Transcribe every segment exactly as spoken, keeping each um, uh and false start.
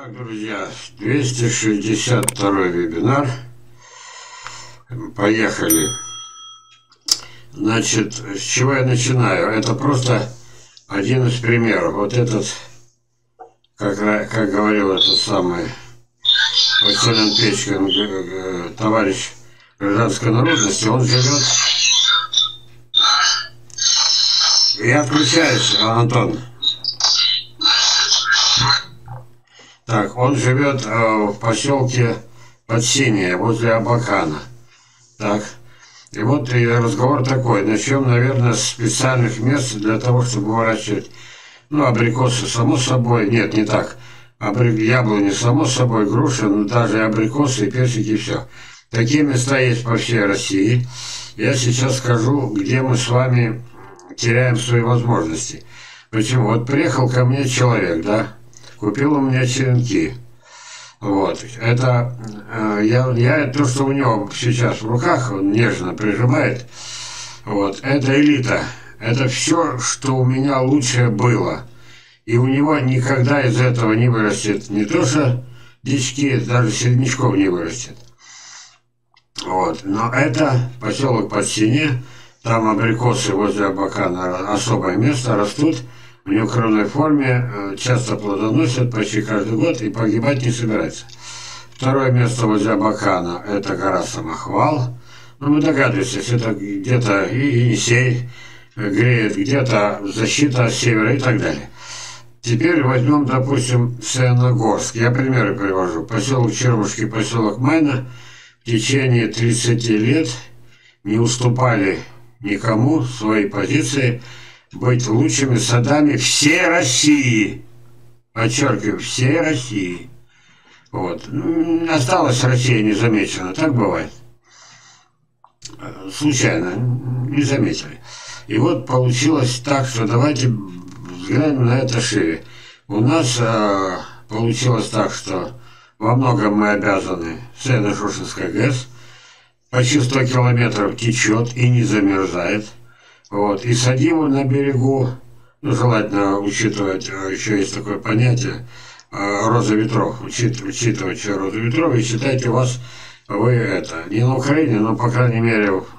Так, друзья, двести шестьдесят второй вебинар. Поехали. Значит, с чего я начинаю? Это просто один из примеров. Вот этот, как, как говорил этот самый Василий Печкин, товарищ гражданской народности, он живет... Я отключаюсь, Антон. Так, он живет э, в поселке Подсинее, возле Абакана. Так, и вот и разговор такой. Начнем, наверное, с специальных мест для того, чтобы выращивать, ну, абрикосы, само собой. Нет, не так. Абри... Яблони, само собой, груши, ну, даже абрикосы, и персики, и все. Такие места есть по всей России. Я сейчас скажу, где мы с вами теряем свои возможности. Почему? Вот приехал ко мне человек, да? Купил у меня черенки. Вот. Это э, я, я то, что у него сейчас в руках, он нежно прижимает. Вот. Это элита. Это все, что у меня лучшее было. И у него никогда из этого не вырастет. Не то, что дички, даже середнячков не вырастет. Вот. Но это поселок Подсинее. Там абрикосы возле Абакана, особое место, растут. В неукрывной форме, часто плодоносят почти каждый год и погибать не собирается. Второе место возле Абакана – это гора Самохвал. Ну, мы догадываемся, это где-то и Енисей греет, где-то защита севера и так далее. Теперь возьмем, допустим, Саяногорск. Я примеры привожу. Поселок Червушки, поселок Майна в течение тридцати лет не уступали никому свои позиции быть лучшими садами всей России. Подчеркиваю, всей России. Вот. Осталась Россия незамечена, так бывает. Случайно, не заметили. И вот получилось так, что давайте взглянем на это шире. У нас э, получилось так, что во многом мы обязаны Северно-Шушенской ГЭС. Почти сто километров течет и не замерзает. Вот. И садим на берегу, ну, желательно учитывать, еще есть такое понятие, роза ветров, учит, учитывать еще розу ветров, и считайте вас, вы это, не на Украине, но, по крайней мере, в,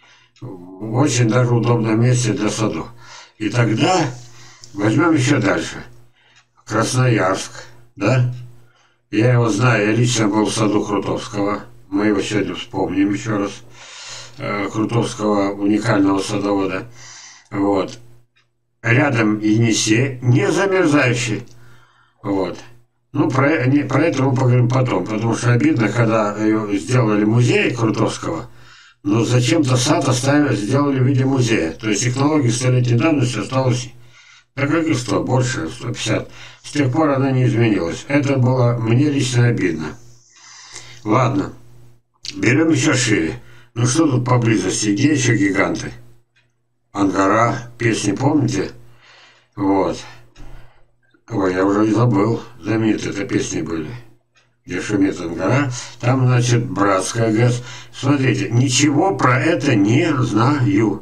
в очень даже удобном месте для садов. И тогда возьмем еще дальше. Красноярск, да? Я его знаю, я лично был в саду Крутовского, мы его сегодня вспомним еще раз. Крутовского уникального садовода. Вот. Рядом Енисей, не замерзающий. Вот. Ну, про, не, про это мы поговорим потом, потому что обидно, когда сделали музей Крутовского, но зачем-то сад оставили, сделали в виде музея. То есть технология столетней давности осталась, да как и сто, больше, сто пятьдесят. С тех пор она не изменилась. Это было мне лично обидно. Ладно. Берем еще шире. Ну что тут поблизости? Где еще гиганты? Ангара, песни помните? Вот. Ой, я уже забыл. Знаменитые это песни были. Где шумит Ангара. Там, значит, Братская ГЭС. Смотрите, ничего про это не знаю.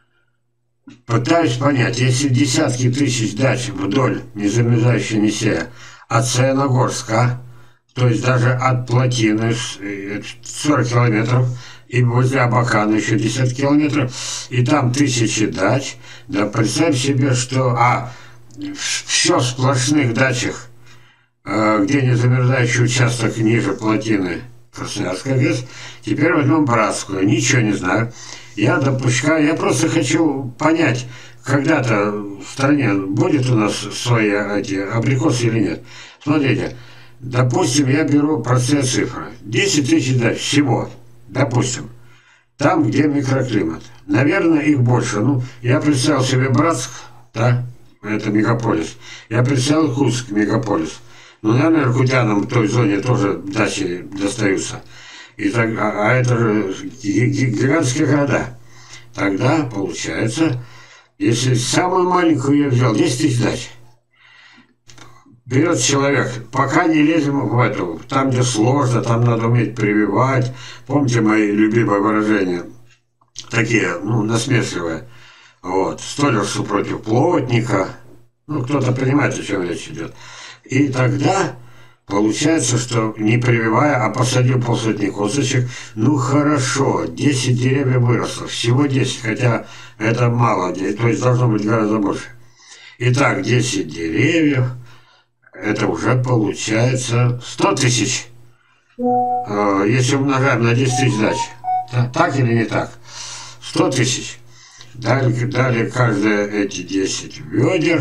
Пытаюсь понять, если десятки тысяч дач вдоль незамерзающей Енисея от Саяногорска, то есть даже от плотины сорок километров, и возле Абакана еще десять километров, и там тысячи дач. Да представь себе, что а, все в сплошных дачах, э, где не замерзающий участок ниже плотины Красноярская ГЭС. Теперь возьмем Братскую, ничего не знаю. Я допускаю, я просто хочу понять, когда-то в стране будет у нас свои эти абрикосы или нет. Смотрите, допустим, я беру простые цифры. десять тысяч дач всего. Допустим, там, где микроклимат. Наверное, их больше. Ну, я представил себе Братск, да, это мегаполис. Я представил Курск, мегаполис. Ну, наверное, иркутянам в той зоне тоже дачи достаются. И так, а, а это же гигантские города. Тогда, получается, если самую маленькую я взял, десять тысяч дач. Берет человек, пока не лезем в эту, там, где сложно, там надо уметь прививать. Помните мои любимые выражения? Такие, ну, насмешливые. Вот, столярство против плотника. Ну, кто-то понимает, о чем речь идет. И тогда Получается, что не прививая, а посадил полсотни косточек. Ну хорошо, десять деревьев выросло. Всего десять, хотя это мало, то есть должно быть гораздо больше. Итак, десять деревьев, это уже получается сто тысяч. Если умножаем на десять тысяч дач. Так или не так? сто тысяч. Дали, дали каждые эти десять ведер.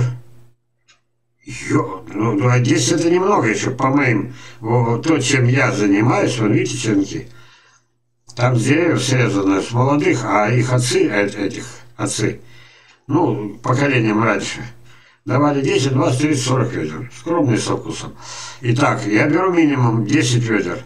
Ё, ну, а десять это немного еще, по моим, вот, то, чем я занимаюсь, вон, видите, черенки, там деревьев срезано с молодых, а их отцы, этих отцы, ну, поколением раньше, давали десять, двадцать, тридцать, сорок ведер, скромный со вкусом. Итак, я беру минимум десять ведер.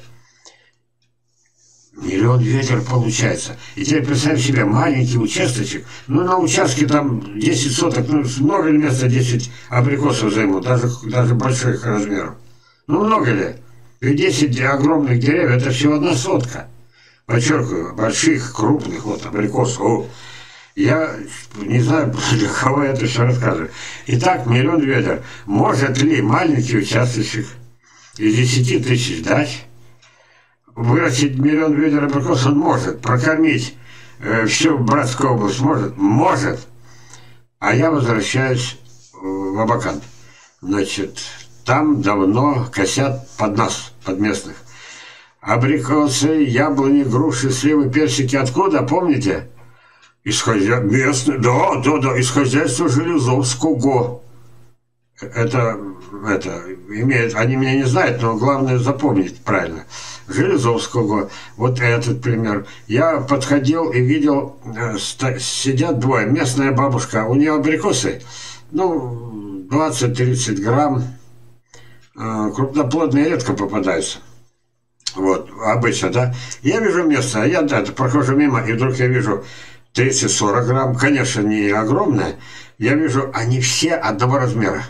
Миллион ведер получается. И теперь представь себе маленький участочек. Ну, на участке там десять соток, ну, много ли места десять абрикосов займут, даже, даже больших размеров. Ну, много ли? И десять огромных деревьев, это всего одна сотка. Подчеркиваю, больших, крупных, вот, абрикосов. О, я не знаю, для кого я это все рассказываю. Итак, миллион ведер. Может ли маленький участочек из десяти тысяч дач вырастить миллион ведер абрикосов? Он может. Прокормить э, всю Братскую область может? Может. А я возвращаюсь в Абакан. Значит, там давно косят под нас, под местных. Абрикосы, яблони, груши, сливы, персики. Откуда, помните? Из хозяйства местных. Да, да, да, из хозяйства Железовского. Это, это, имеет, они меня не знают, но главное запомнить правильно. Железовского, вот этот пример. Я подходил и видел, сидят двое, местная бабушка, у нее абрикосы, ну, двадцать-тридцать грамм, крупноплодные редко попадаются. Вот, обычно, да. Я вижу место, а я, да, прохожу мимо, и вдруг я вижу тридцать-сорок грамм, конечно, не огромное, я вижу, они все одного размера.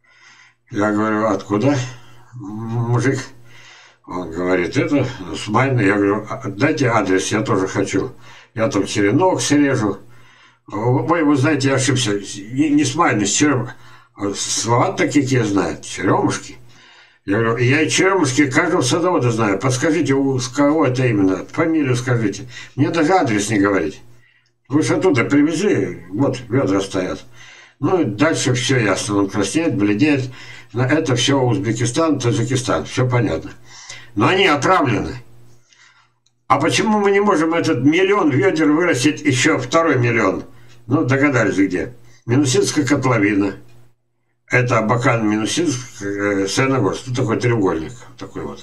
Я говорю, откуда, мужик? Он говорит, это Смайна. Я говорю, дайте адрес, я тоже хочу. Я там черенок срежу. Ой, вы знаете, я ошибся. Не, не Смайна, с черем... Слова такие я знаю. Черемушки. Я говорю, я и черемушки каждого садовода знаю. Подскажите, у кого это именно? Фамилию скажите. Мне даже адрес не говорить. Вы же оттуда привезли, вот ведра стоят. Ну и дальше все ясно. Он краснеет, бледнеет. Это все Узбекистан, Таджикистан. Все понятно. Но они отравлены. А почему мы не можем этот миллион ведер вырастить еще второй миллион? Ну, догадались где. Минусинская котловина. Это Абакан, Минусинск, э, Саяногорск. Тут такой треугольник. Такой вот.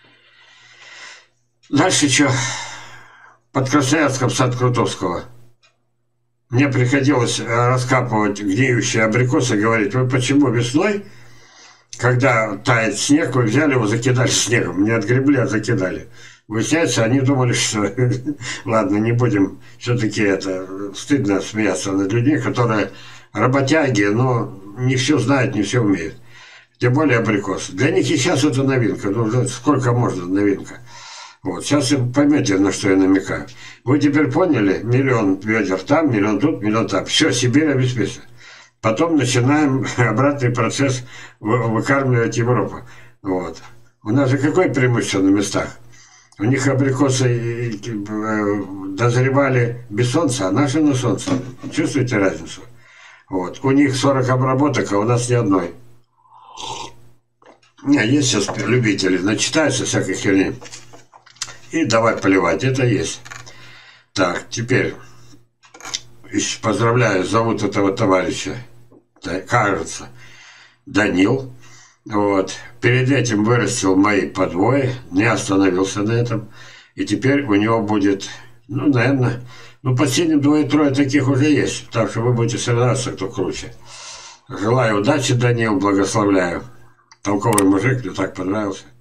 Дальше что? Под Красноярском сад Крутовского. Мне приходилось раскапывать гниющие абрикосы и говорить, вы почему весной, когда тает снег, вы взяли его, закидали снегом. Не отгребли, а закидали. Выясняется, они думали, что... Ладно, не будем. Все-таки это стыдно смеяться над людьми, которые работяги, но не все знают, не все умеют. Тем более абрикосы. Для них и сейчас это новинка. Ну, уже сколько можно новинка. Вот. Сейчас вы поймете, на что я намекаю. Вы теперь поняли? Миллион ведер там, миллион тут, миллион там. Все, Сибирь обеспечена. Потом начинаем обратный процесс выкармливать Европу. Вот. У нас же какое преимущество на местах? У них абрикосы дозревали без солнца, а наши на солнце. Чувствуете разницу? Вот. У них сорок обработок, а у нас ни одной. Не, есть сейчас любители, начитаются всякой херни. И давай поливать, это есть. Так, теперь поздравляю, зовут этого товарища, кажется, Данил. Вот. Перед этим вырастил мои подвои, не остановился на этом. И теперь у него будет, ну, наверное, ну, последним двое-трое таких уже есть. Так что вы будете соревноваться, кто круче. Желаю удачи, Данил, благословляю. Толковый мужик, мне так понравился.